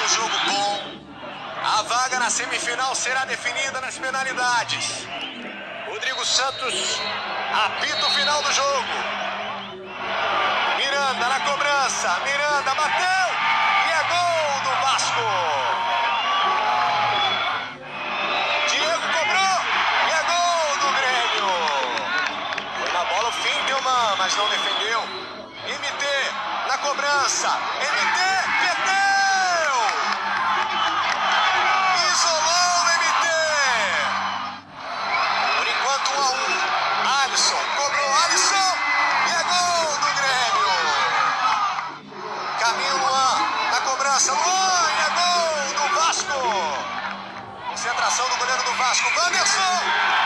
um jogo bom. A vaga na semifinal será definida nas penalidades. Rodrigo Santos apita o final do jogo. Miranda na cobrança. Miranda bateu e é gol do Vasco. Diego cobrou e é gol do Grêmio. Foi na bola o Finkelman, mas não defendeu. MT na cobrança. MT perdeu. Isolou o MT. Por enquanto 1 a 1. Alisson cobrou. Alisson e é gol do Grêmio. Caminho Luan na cobrança. Luan e é gol do Vasco. Concentração do goleiro do Vasco. Wanderson.